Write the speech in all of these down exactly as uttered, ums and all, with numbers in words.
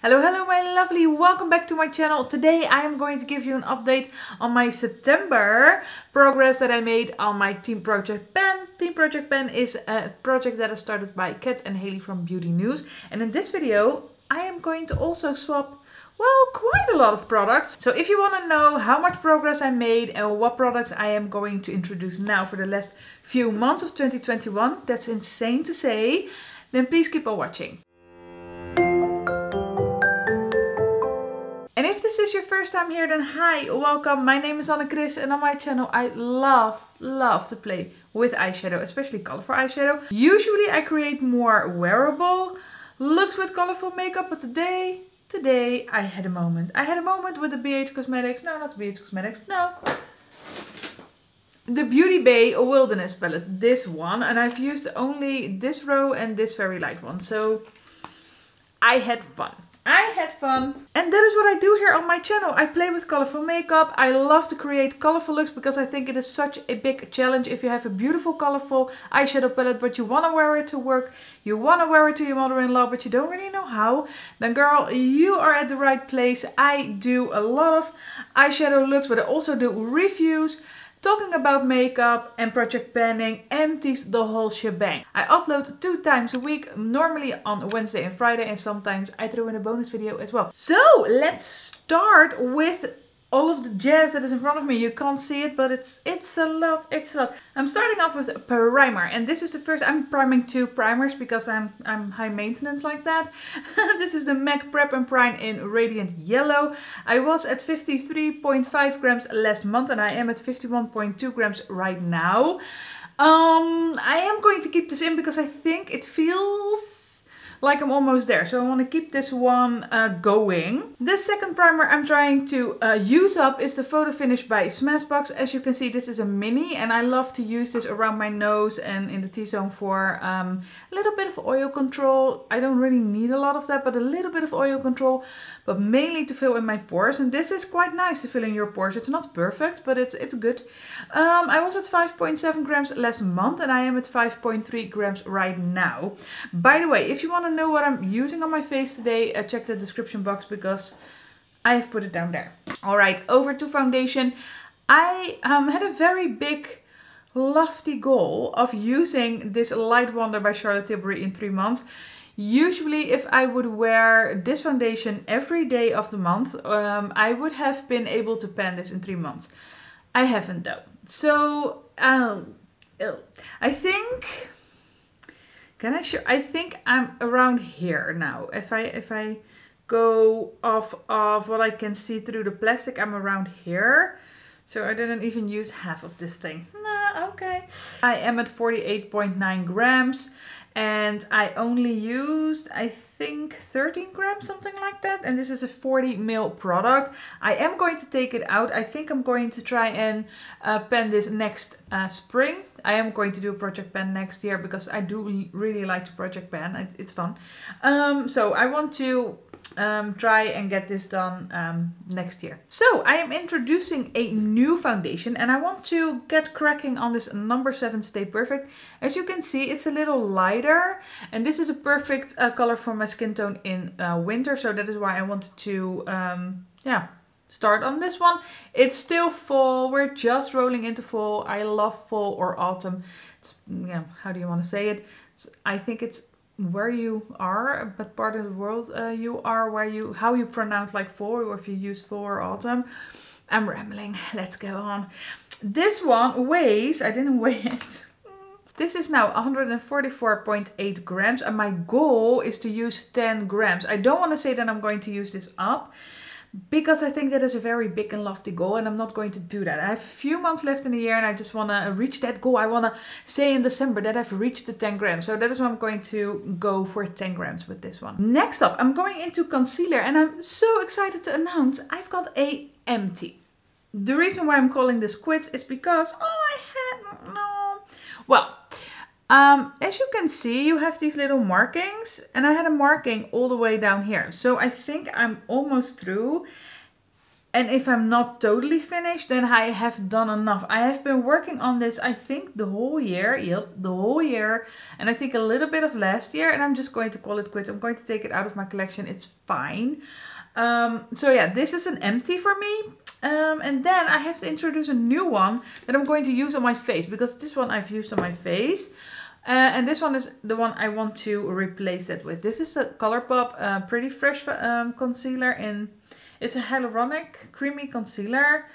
Hello, hello my lovely, welcome back to my channel. Today I am going to give you an update on my September progress that I made on my Team Project Pen. Team Project Pen is a project that is started by Kat and Haley from Beauty News. And in this video I am going to also swap, well, quite a lot of products. So if you want to know how much progress I made and what products I am going to introduce now for the last few months of twenty twenty-one, that's insane to say, then please keep on watching. And if this is your first time here, then hi, welcome. My name is Anne-Chris and on my channel I love, love to play with eyeshadow, especially colorful eyeshadow. Usually I create more wearable looks with colorful makeup, but today, today I had a moment. I had a moment with the B H Cosmetics, no, not the B H Cosmetics, no. The Beauty Bay Wilderness palette, this one, and I've used only this row and this very light one, so I had fun. I had fun. And that is what I do here on my channel. I play with colorful makeup. I love to create colorful looks because I think it is such a big challenge. If you have a beautiful colorful eyeshadow palette but you want to wear it to work, you want to wear it to your mother-in-law but you don't really know how, then girl, you are at the right place. I do a lot of eyeshadow looks, but I also do reviews talking about makeup, and Project Panning empties the whole shebang. I upload two times a week, normally on Wednesday and Friday, and sometimes I throw in a bonus video as well. So let's start with all of the jazz that is in front of me. You can't see it, but it's it's a lot, it's a lot. I'm starting off with a primer, and this is the first, I'm priming two primers because I'm I'm high maintenance like that. This is the MAC Prep and Prime in Radiant Yellow. I was at fifty-three point five grams last month and I am at fifty-one point two grams right now. Um, I am going to keep this in because I think it feels like I'm almost there, so I want to keep this one uh, going. The second primer I'm trying to uh, use up is the Photo Finish by Smashbox. As you can see, this is a mini and I love to use this around my nose and in the T-zone for um, a little bit of oil control. I don't really need a lot of that, but a little bit of oil control, but mainly to fill in my pores. And this is quite nice to fill in your pores. It's not perfect, but it's it's good. Um, I was at five point seven grams last month and I am at five point three grams right now. By the way, if you want to know what I'm using on my face today, uh, check the description box because I have put it down there. All right, over to foundation. I um, had a very big lofty goal of using this Light Wonder by Charlotte Tilbury in three months. Usually if I would wear this foundation every day of the month, um, I would have been able to pan this in three months. I haven't though. So um, I think, can I show? I think I'm around here now. If I if I go off of what I can see through the plastic, I'm around here. So I didn't even use half of this thing. Nah, okay. I am at forty-eight point nine grams. And I only used, I think, thirteen grams, something like that. And this is a forty mil product. I am going to take it out. I think I'm going to try and uh, pen this next uh, spring. I am going to do a project pen next year because I do really like to project pen. It's fun. Um, so I want to um, try and get this done um, next year. So I am introducing a new foundation and I want to get cracking on this number seven Stay Perfect. As you can see, it's a little lighter and this is a perfect uh, color for my skin tone in uh, winter. So that is why I wanted to, um, yeah, start on this one. It's still fall. We're just rolling into fall. I love fall or autumn. It's, yeah, how do you want to say it? It's, I think it's where you are, but part of the world uh, you are, where you, how you pronounce like fall, or if you use fall or autumn. I'm rambling. Let's go on. This one weighs, I didn't weigh it. This is now one hundred forty-four point eight grams and my goal is to use ten grams. I don't want to say that I'm going to use this up because I think that is a very big and lofty goal and I'm not going to do that. I have a few months left in the year and I just want to reach that goal. I want to say in December that I've reached the ten grams. So that is why I'm going to go for ten grams with this one. Next up, I'm going into concealer and I'm so excited to announce I've got a empty. The reason why I'm calling this quits is because, oh, I had, no. Well, Um, as you can see, you have these little markings and I had a marking all the way down here. So I think I'm almost through. And if I'm not totally finished, then I have done enough. I have been working on this, I think, the whole year. Yep, the whole year. And I think a little bit of last year. And I'm just going to call it quits. I'm going to take it out of my collection. It's fine. Um, so yeah, this is an empty for me. Um, and then I have to introduce a new one that I'm going to use on my face. Because this one I've used on my face. Uh, and this one is the one I want to replace it with. This is a ColourPop uh, Pretty Fresh um, concealer in... It's a hyaluronic creamy concealer.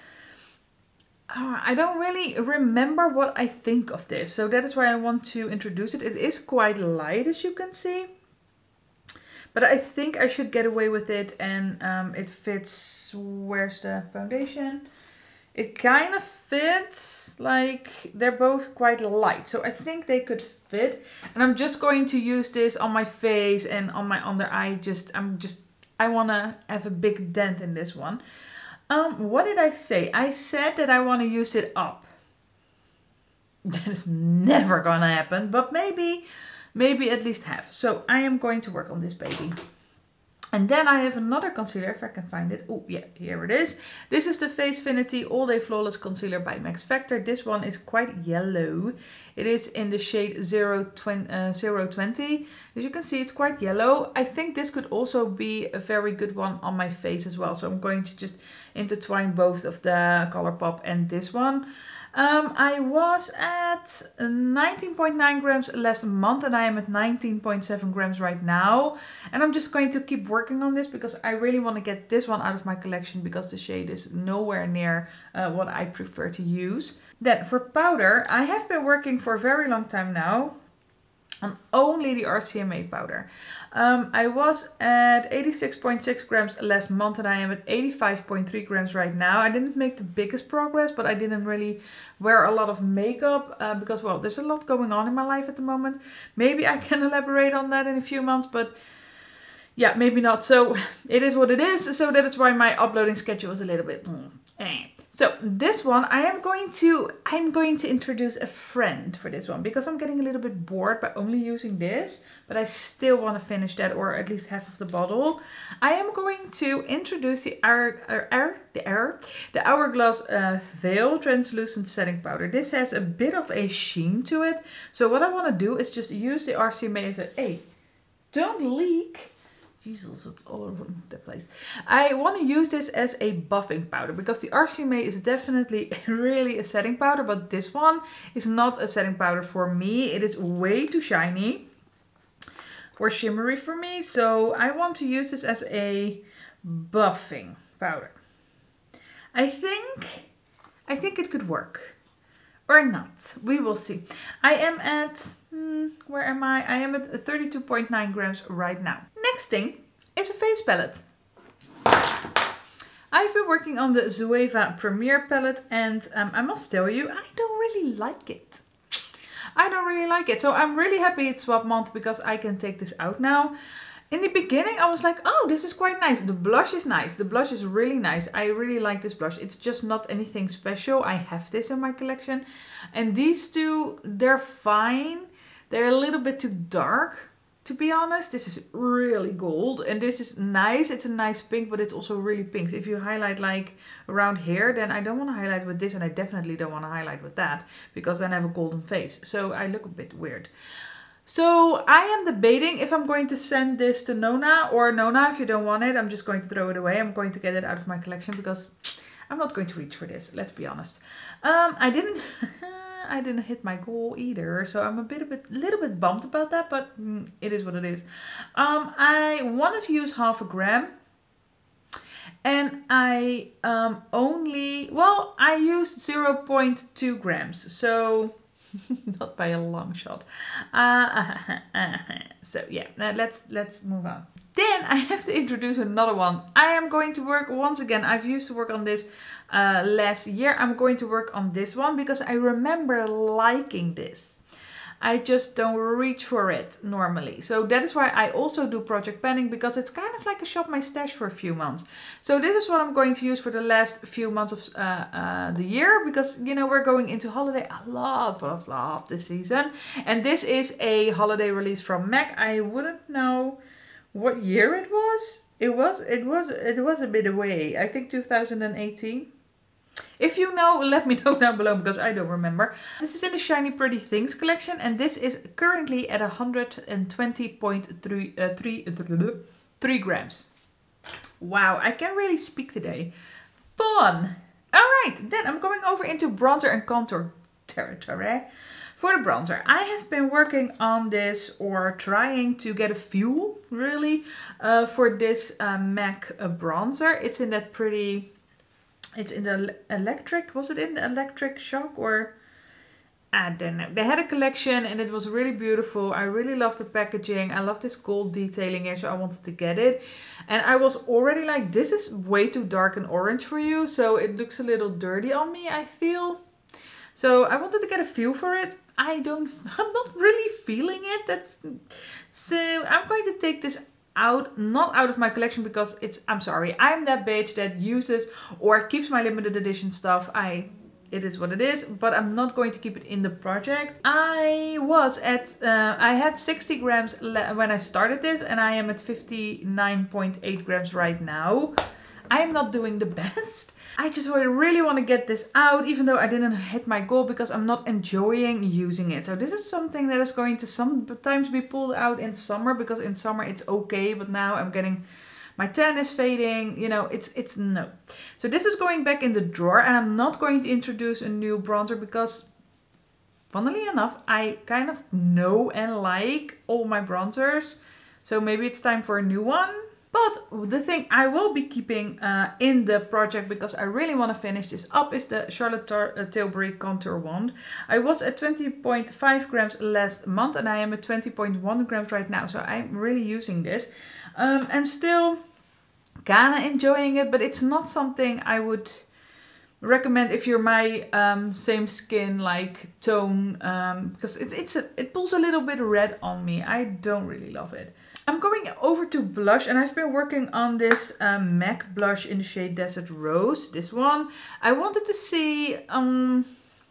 Uh, I don't really remember what I think of this. So that is why I want to introduce it. It is quite light, as you can see. But I think I should get away with it. And um, it fits... Where's the foundation? It kind of fits. Like, they're both quite light. So I think they could fit. And I'm just going to use this on my face and on my under eye. Just, I'm just... I want to have a big dent in this one. Um, what did I say? I said that I want to use it up. That is never gonna happen, but maybe, maybe at least half. So I am going to work on this baby. And then I have another concealer, if I can find it. Oh, yeah, here it is. This is the Facefinity All Day Flawless Concealer by Max Factor. This one is quite yellow. It is in the shade zero twenty. As you can see, it's quite yellow. I think this could also be a very good one on my face as well. So I'm going to just intertwine both of the ColourPop and this one. Um, I was at nineteen point nine grams last month and I am at nineteen point seven grams right now. And I'm just going to keep working on this because I really want to get this one out of my collection because the shade is nowhere near uh, what I prefer to use. Then for powder, I have been working for a very long time now on only the R C M A powder. Um, I was at eighty-six point six grams last month and I am at eighty-five point three grams right now. I didn't make the biggest progress, but I didn't really wear a lot of makeup uh, because, well, there's a lot going on in my life at the moment. Maybe I can elaborate on that in a few months, but yeah, maybe not. So it is what it is. So that is why my uploading schedule is a little bit... eh. So this one, I am going to, I'm going to introduce a friend for this one because I'm getting a little bit bored by only using this, but I still want to finish that or at least half of the bottle. I am going to introduce the Hour, Hour, the Hour, the Hourglass uh, Veil Translucent Setting Powder. This has a bit of a sheen to it. So what I want to do is just use the R C M A as a, hey, don't leak. Jesus, it's all over the place. I want to use this as a buffing powder because the R C M A is definitely really a setting powder, but this one is not a setting powder for me. It is way too shiny or shimmery for me, so I want to use this as a buffing powder. I think, I think it could work. Or not. We will see. I am at, hmm, where am I? I am at thirty-two point nine grams right now. Next thing is a face palette. I've been working on the Zoeva Premier palette and um, I must tell you, I don't really like it. I don't really like it. So I'm really happy it's swap month because I can take this out now. In the beginning, I was like, oh, this is quite nice. The blush is nice. The blush is really nice. I really like this blush. It's just not anything special. I have this in my collection. And these two, they're fine. They're a little bit too dark, to be honest. This is really gold. And this is nice. It's a nice pink, but it's also really pink. So if you highlight like around here, then I don't want to highlight with this. And I definitely don't want to highlight with that because then I have a golden face. So I look a bit weird. So I am debating if I'm going to send this to Nona, or Nona, if you don't want it, I'm just going to throw it away. I'm going to get it out of my collection because I'm not going to reach for this, let's be honest. Um, I didn't, I didn't hit my goal either, so I'm a bit, a bit, little bit bummed about that, but mm, it is what it is. Um, I wanted to use half a gram, and I um, only, well, I used zero point two grams, so... not by a long shot. Uh, so yeah, let's let's move on. Then I have to introduce another one. I am going to work once again. I've used to work on this uh, last year. I'm going to work on this one because I remember liking this. I just don't reach for it normally. So that is why I also do Project Panning, because it's kind of like a shop my stash for a few months. So this is what I'm going to use for the last few months of uh, uh, the year, because, you know, we're going into holiday. I love, love, love this season. And this is a holiday release from MAC. I wouldn't know what year it was. It was, it was, it was a bit away. I think two thousand eighteen. If you know, let me know down below because I don't remember. This is in the Shiny Pretty Things collection and this is currently at one hundred twenty point three grams. Wow, I can really speak today. Fun! Alright, then I'm going over into bronzer and contour territory. For the bronzer, I have been working on this or trying to get a feel really uh, for this uh, MAC uh, bronzer. It's in that pretty... It's in the electric, was it in the electric shock or, I don't know. They had a collection and it was really beautiful. I really love the packaging. I love this gold detailing here, so I wanted to get it. And I was already like, this is way too dark and orange for you. So it looks a little dirty on me, I feel. So I wanted to get a feel for it. I don't, I'm not really feeling it. That's, so I'm going to take this out, not out of my collection because it's, I'm sorry, I'm that bitch that uses or keeps my limited edition stuff. I, it is what it is, but I'm not going to keep it in the project. I was at, uh, I had sixty grams when I started this and I am at fifty-nine point eight grams right now. I am not doing the best. I just really want to get this out, even though I didn't hit my goal because I'm not enjoying using it. So this is something that is going to sometimes be pulled out in summer because in summer it's okay, but now I'm getting, my tan is fading, you know, it's, it's no. So this is going back in the drawer and I'm not going to introduce a new bronzer because, funnily enough, I kind of know and like all my bronzers. So maybe it's time for a new one. But the thing I will be keeping uh, in the project because I really want to finish this up is the Charlotte uh, Tilbury Contour Wand. I was at twenty point five grams last month and I am at twenty point one grams right now. So I'm really using this um, and still kind of enjoying it, but it's not something I would recommend if you're my um, same skin like tone um, because it, it's a, it pulls a little bit red on me. I don't really love it. I'm going over to blush and I've been working on this um, MAC blush in the shade Desert Rose, this one. I wanted to see um,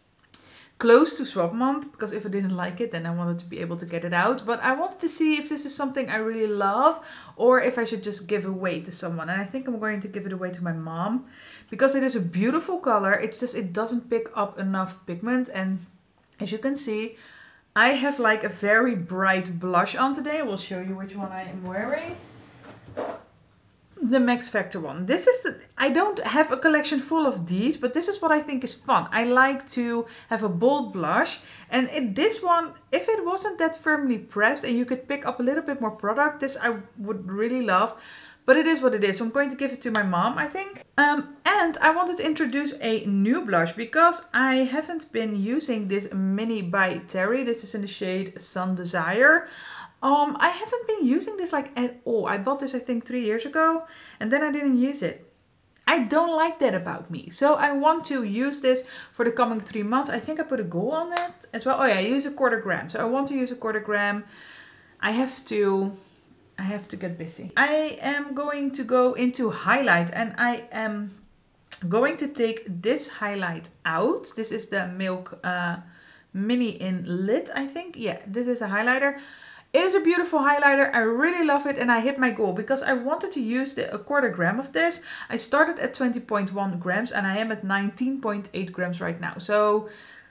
close to swap month because if I didn't like it then I wanted to be able to get it out. But I wanted to see if this is something I really love or if I should just give away to someone. And I think I'm going to give it away to my mom because it is a beautiful color. It's just it doesn't pick up enough pigment and as you can see, I have like a very bright blush on today. I will show you which one I am wearing. The Max Factor one. This is the, I don't have a collection full of these, but this is what I think is fun. I like to have a bold blush. And it, this one, if it wasn't that firmly pressed and you could pick up a little bit more product, this I would really love. But it is what it is. So I'm going to give it to my mom, I think. Um, and I wanted to introduce a new blush because I haven't been using this Mini by Terry. This is in the shade Sun Desire. Um, I haven't been using this like at all. I bought this I think three years ago and then I didn't use it. I don't like that about me. So I want to use this for the coming three months. I think I put a goal on that as well. Oh yeah, I use a quarter gram. So I want to use a quarter gram. I have to... I have to get busy. I am going to go into highlight and I am going to take this highlight out. This is the Milk uh, Mini in Lit, I think. Yeah, this is a highlighter. It is a beautiful highlighter. I really love it and I hit my goal because I wanted to use the, a quarter gram of this. I started at twenty point one grams and I am at nineteen point eight grams right now. So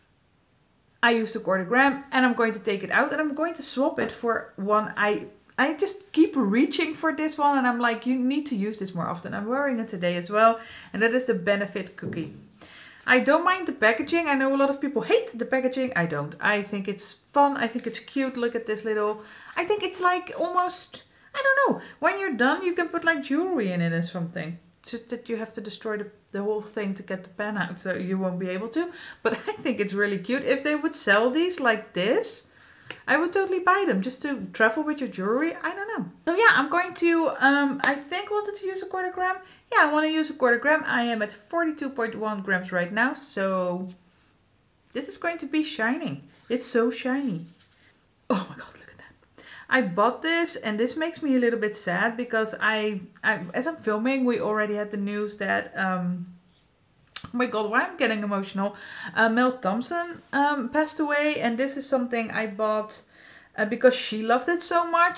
I used a quarter gram and I'm going to take it out and I'm going to swap it for one I... I just keep reaching for this one and I'm like, you need to use this more often. I'm wearing it today as well. And that is the Benefit Cookie. I don't mind the packaging. I know a lot of people hate the packaging. I don't. I think it's fun. I think it's cute. Look at this little... I think it's like almost... I don't know. When you're done, you can put like jewelry in it or something. It's just that you have to destroy the, the whole thing to get the pen out. So you won't be able to. But I think it's really cute. If they would sell these like this... I would totally buy them just to travel with your jewelry. I don't know. So yeah, I'm going to, um, I think wanted to use a quarter gram. Yeah, I want to use a quarter gram. I am at forty-two point one grams right now. So this is going to be shining. It's so shiny. Oh my God, look at that. I bought this and this makes me a little bit sad because I, I as I'm filming, we already had the news that, um, oh my God, why I'm getting emotional. Uh, Mel Thompson um, passed away and this is something I bought uh, because she loved it so much.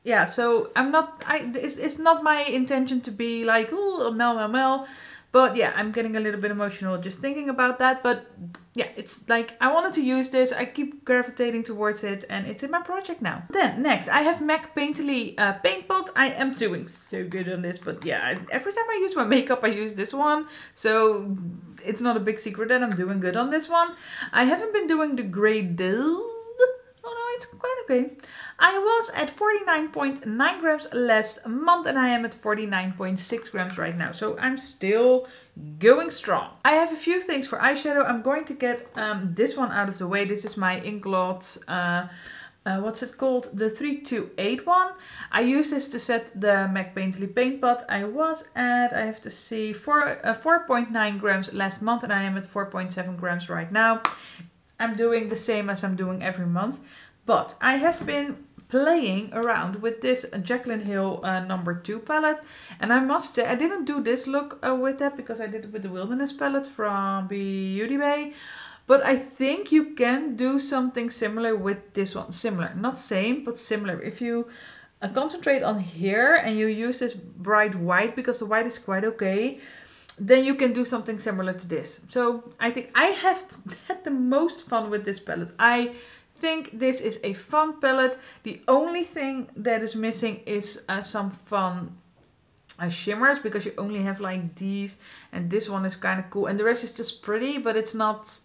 yeah, so I'm not, I, it's, it's not my intention to be like, oh, Mel, Mel, Mel. But yeah, I'm getting a little bit emotional just thinking about that. But yeah, it's like I wanted to use this. I keep gravitating towards it and it's in my project now. Then next, I have MAC Painterly uh, Paint Pot. I am doing so good on this. But yeah, I, every time I use my makeup, I use this one. So it's not a big secret that I'm doing good on this one. I haven't been doing the Graded. Oh no, it's quite okay. I was at forty-nine point nine grams last month and I am at forty-nine point six grams right now. So I'm still going strong. I have a few things for eyeshadow. I'm going to get um, this one out of the way. This is my Inglot, uh, uh, what's it called? The three two eight one. I use this to set the MAC Painterly Paint Pot. I was at, I have to see, four point nine grams last month and I am at four point seven grams right now. I'm doing the same as I'm doing every month, but I have been playing around with this Jaclyn Hill uh, number two palette, and I must say I didn't do this look uh, with that because I did it with the Wilderness palette from Beauty Bay, but I think you can do something similar with this one. Similar, not same, but similar. If you uh, concentrate on here and you use this bright white, because the white is quite okay, then you can do something similar to this. So I think I have had the most fun with this palette. I think this is a fun palette. The only thing that is missing is uh, some fun uh, shimmers, because you only have like these, and this one is kind of cool, and the rest is just pretty, but it's not.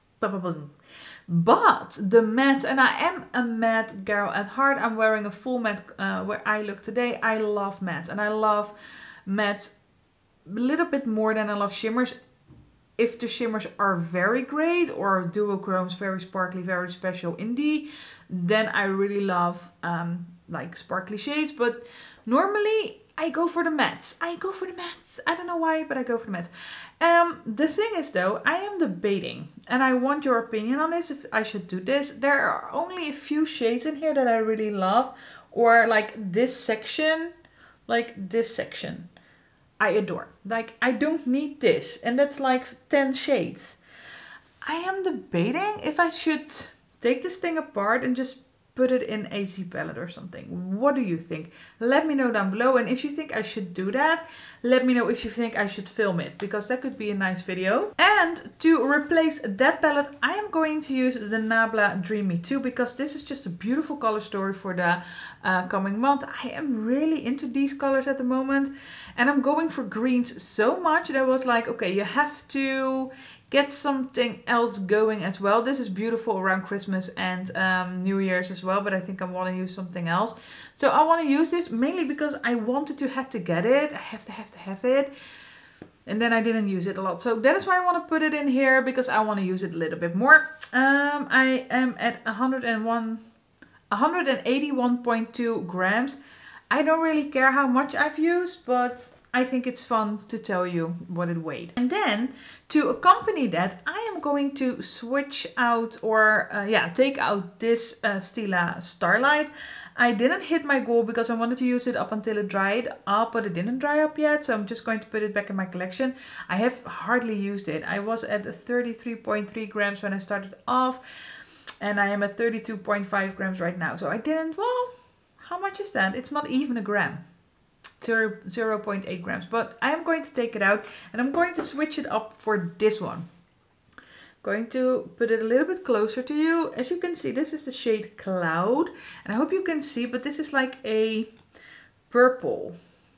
But the matte, and I am a matte girl at heart. I'm wearing a full matte uh, where I look today. I love matte, and I love matte a little bit more than I love shimmers. If the shimmers are very great, or duochromes, very sparkly, very special indie, then I really love um, like sparkly shades. But normally I go for the mattes. I go for the mattes. I don't know why, but I go for the mattes. Um, the thing is though, I am debating, and I want your opinion on this, if I should do this. There are only a few shades in here that I really love, or like this section, like this section. I adore. Like, I don't need this. And that's like ten shades. I am debating if I should take this thing apart and just put it in a Z palette or something. What do you think? Let me know down below. And if you think I should do that, let me know if you think I should film it, because that could be a nice video. And to replace that palette, I am going to use the Nabla Dreamy two, because this is just a beautiful color story for the uh, coming month. I am really into these colors at the moment, and I'm going for greens so much that I was like, okay, you have to get something else going as well. This is beautiful around Christmas and um, New Year's as well, but I think I want to use something else. So I want to use this mainly because I wanted to have to get it. I have to have to have it. And then I didn't use it a lot. So that is why I want to put it in here, because I want to use it a little bit more. Um, I am at one hundred eighty-one point two grams. I don't really care how much I've used, but I think it's fun to tell you what it weighed. And then to accompany that, I am going to switch out, or uh, yeah, take out this uh, Stila Starlight. I didn't hit my goal because I wanted to use it up until it dried up, but it didn't dry up yet. So I'm just going to put it back in my collection. I have hardly used it. I was at thirty-three point three grams when I started off, and I am at thirty-two point five grams right now. So I didn't, well, how much is that? It's not even a gram. zero point eight grams, but I am going to take it out and I'm going to switch it up for this one. Going to put it a little bit closer to you. As you can see, this is the shade Cloud, and I hope you can see, but this is like a purple.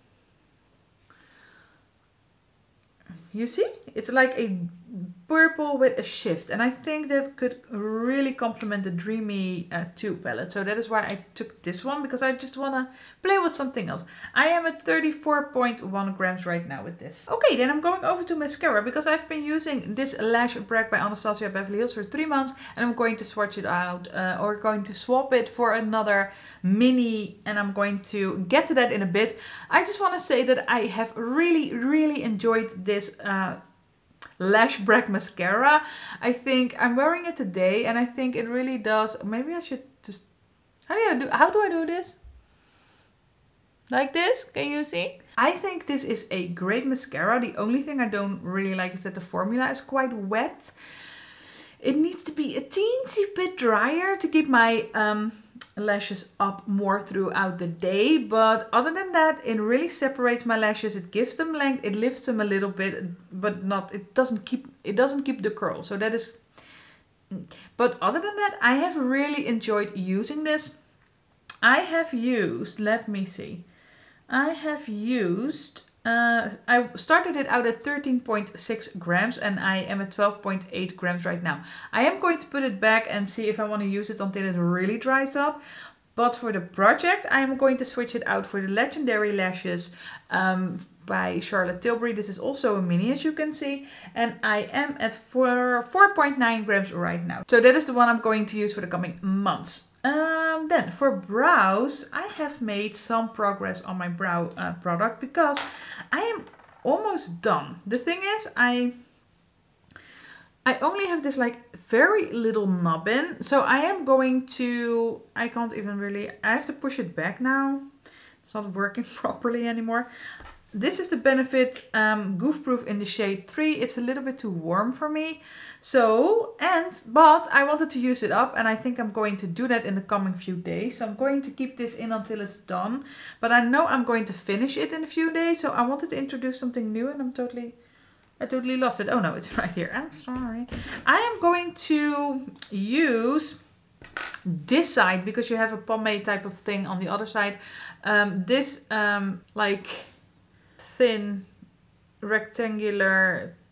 You see? It's like a purple with a shift, and I think that could really complement the Dreamy uh, two palette. So that is why I took this one, because I just want to play with something else. I am at thirty-four point one grams right now with this. Okay, then I'm going over to mascara, because I've been using this Lash Brag by Anastasia Beverly Hills for three months, and I'm going to swatch it out, uh, or going to swap it for another mini, and I'm going to get to that in a bit. I just want to say that I have really, really enjoyed this uh, Lash Brag mascara. I think I'm wearing it today, and I think it really does. Maybe I should just, how do I do, how do I do this? Like this, can you see? I think this is a great mascara. The only thing I don't really like is that the formula is quite wet. It needs to be a teensy bit drier to keep my um, lashes up more throughout the day, but other than that, it really separates my lashes. It gives them length, it lifts them a little bit, but not, it doesn't keep, it doesn't keep the curl. So that is, but other than that, I have really enjoyed using this. I have used, let me see, I have used, uh, I started it out at thirteen point six grams and I am at twelve point eight grams right now. I am going to put it back and see if I want to use it until it really dries up. But for the project, I am going to switch it out for the Legendary Lashes um, by Charlotte Tilbury. This is also a mini, as you can see. And I am at four point nine grams right now. So that is the one I'm going to use for the coming months. Um, then for brows, I have made some progress on my brow uh, product because I am almost done. The thing is, I I only have this like very little nubbin, so I am going to, I can't even really, I have to push it back now. It's not working properly anymore. This is the Benefit um, Goof Proof in the shade three. It's a little bit too warm for me. So, and, but I wanted to use it up and I think I'm going to do that in the coming few days. So I'm going to keep this in until it's done. But I know I'm going to finish it in a few days. So I wanted to introduce something new and I'm totally, I totally lost it. Oh no, it's right here. I'm sorry. I am going to use this side because you have a pomade type of thing on the other side. Um, this um, like thin rectangular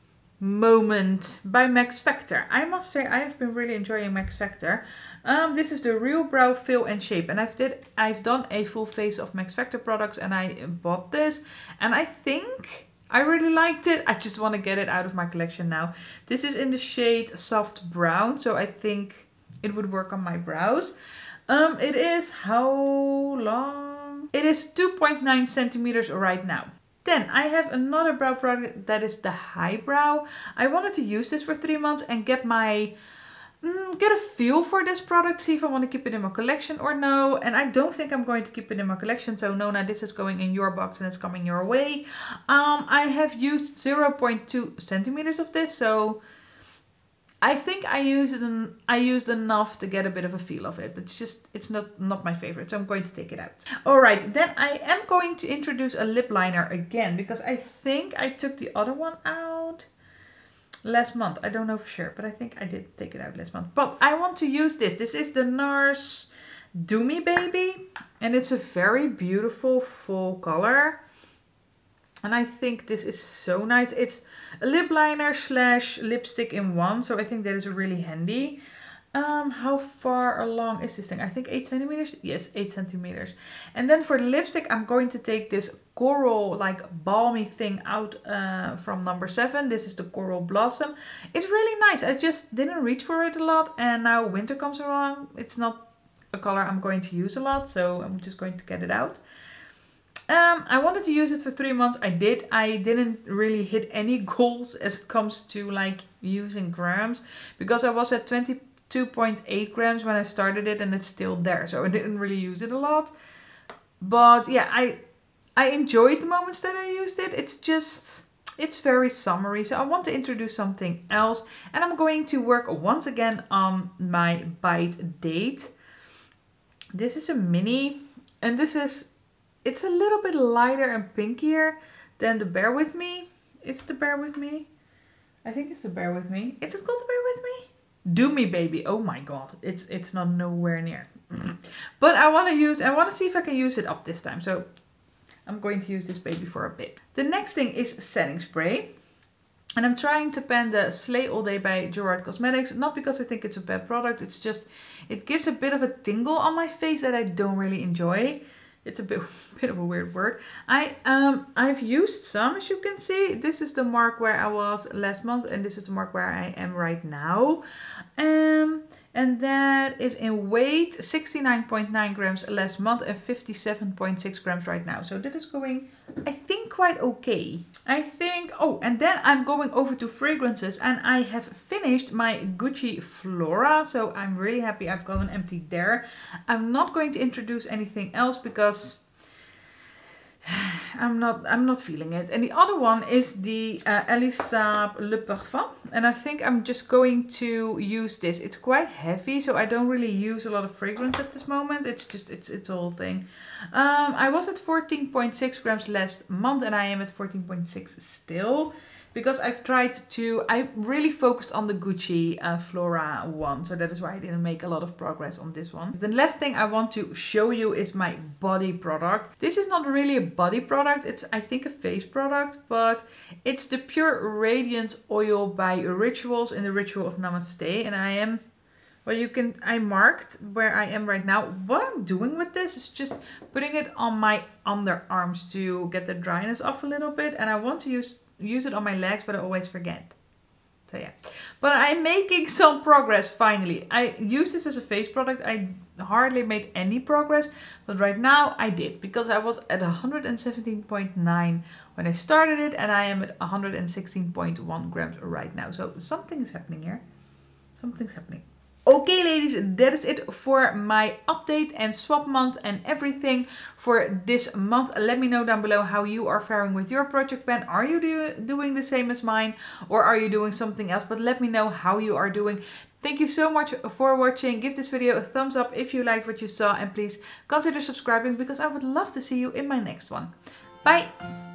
Moment by Max Factor. I must say I have been really enjoying Max Factor. Um, this is the Real Brow Fill and Shape, and I've did I've done a full face of Max Factor products, and I bought this, and I think I really liked it. I just want to get it out of my collection now. This is in the shade Soft Brown, so I think it would work on my brows. Um, it is how long? It is two point nine centimeters right now. Then I have another brow product that is the Highbrow. I wanted to use this for three months and get my mm, get a feel for this product, see if I want to keep it in my collection or no. And I don't think I'm going to keep it in my collection. So Nona, this is going in your box and it's coming your way. Um, I have used zero point two centimeters of this, so I think I used it. I used enough to get a bit of a feel of it, but it's just it's not not my favorite, so I'm going to take it out. All right, then I am going to introduce a lip liner again because I think I took the other one out last month. I don't know for sure, but I think I did take it out last month. But I want to use this. This is the NARS Do Me Baby, and it's a very beautiful full color. And I think this is so nice. It's a lip liner slash lipstick in one. So I think that is really handy. Um, how far along is this thing? I think eight centimeters. Yes, eight centimeters. And then for the lipstick, I'm going to take this coral like balmy thing out uh, from number seven. This is the Coral Blossom. It's really nice. I just didn't reach for it a lot. And now winter comes around. It's not a color I'm going to use a lot. So I'm just going to get it out. Um, I wanted to use it for three months. I did. I didn't really hit any goals as it comes to like using grams because I was at twenty-two point eight grams when I started it and it's still there. So I didn't really use it a lot. But yeah, I I enjoyed the moments that I used it. It's just, it's very summery. So I want to introduce something else. And I'm going to work once again on my Bite Date. This is a mini and this is... It's a little bit lighter and pinkier than the Bear With Me. Is it the Bear With Me? I think it's the Bear With Me. Is it called the Bear With Me? Do Me Baby. Oh my god. It's it's not nowhere near. But I want to use, I want to see if I can use it up this time. So I'm going to use this baby for a bit. The next thing is setting spray. And I'm trying to pan the Slay All Day by Gerard Cosmetics. Not because I think it's a bad product. It's just, it gives a bit of a tingle on my face that I don't really enjoy. It's a bit, bit of a weird word. I, um, I've used some, as you can see. This is the mark where I was last month. And this is the mark where I am right now. Um, and that is in weight sixty-nine point nine grams last month and fifty-seven point six grams right now. So that is going, I think, quite okay. I think, oh, and then I'm going over to fragrances. And I have finished my Gucci Flora. So I'm really happy I've got an empty there. I'm not going to introduce anything else because I'm not I'm not feeling it. And the other one is the uh, Elisab Le Parfum, and I think I'm just going to use this. It's quite heavy, so I don't really use a lot of fragrance at this moment. It's just it's it's a whole thing. Um, I was at fourteen point six grams last month, and I am at fourteen point six still. Because I've tried to, I really focused on the Gucci uh, Flora one. So that is why I didn't make a lot of progress on this one. The last thing I want to show you is my body product. This is not really a body product. It's, I think, a face product. But it's the Pure Radiance Oil by Rituals in the Ritual of Namaste. And I am, well, you can, I marked where I am right now. What I'm doing with this is just putting it on my underarms to get the dryness off a little bit. And I want to use... use it on my legs, but I always forget. So yeah, but I'm making some progress finally. I use this as a face product. I hardly made any progress, but right now I did, because I was at one hundred seventeen point nine when I started it, and I am at one hundred sixteen point one grams right now. So something is happening here. Something's happening. Okay, ladies, that is it for my update and swap month and everything for this month. Let me know down below how you are faring with your project plan. Are you do doing the same as mine, or are you doing something else? But let me know how you are doing. Thank you so much for watching. Give this video a thumbs up if you liked what you saw, and please consider subscribing, because I would love to see you in my next one. Bye!